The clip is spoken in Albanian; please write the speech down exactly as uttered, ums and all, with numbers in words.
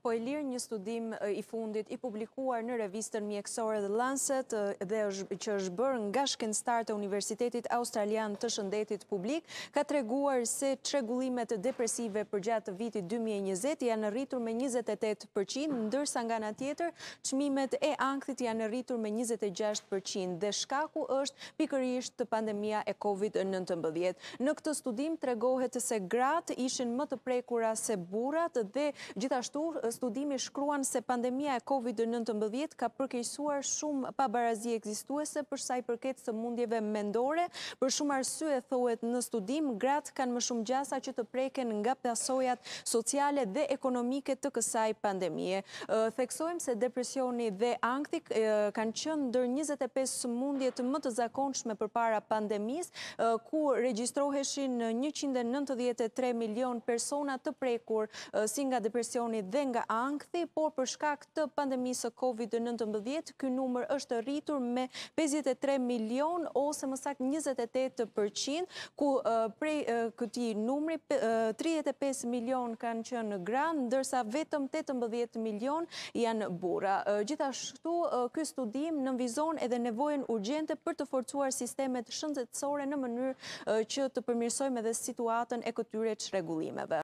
po e lirë një studim i fundit i publikuar në revistën mjekësore The Lancet dhe është, që është bërë nga shkencëtarët e Universitetit Australian të Shëndetit Publik, ka treguar se çrregullimet depresive përgjatë vitit dy mijë e njëzet janë rritur me njëzet e tetë përqind, ndërsa nga ana tjetër çmimet e ankthit janë rritur me njëzet e gjashtë përqind dhe shkaku është pikërisht pandemia e kovid nëntëmbëdhjetë. Në këtë studim tregohet se gratë ishin më të prekura se burrat dhe gjithashtu studimi shkruan se pandemia e kovid nëntëmbëdhjetë ka përkeqësuar shumë pabarazi ekzistuese për sa i përket sëmundjeve mendore. Për shumë arsye thuhet në studim, gratë kanë më shumë gjasa që të preken nga pasojat sociale dhe ekonomike të kësaj pandemie. Theksojmë se depresioni dhe ankthi kanë qenë ndër njëzet e pesë sëmundjet më të zakonshme përpara pandemisë, ku regjistroheshin njëqind e nëntëdhjetë e tre milion persona të prekur si nga depresioni dhe nga ankthi, por për shkak të pandemisë së kovid nëntëmbëdhjetë, ky numër është rritur me pesëdhjetë e tre milion ose më saktë njëzet e tetë përqind, ku prej këtij numri tridhjetë e pesë milion kanë qenë gra, ndërsa vetëm tetëmbëdhjetë milion janë burra. Gjithashtu, ky studim nënvizon edhe nevojën urgjente për të forcuar sistemet shëndetësore në mënyrë që të përmirësojmë edhe situatën e këtyre çrregullimeve.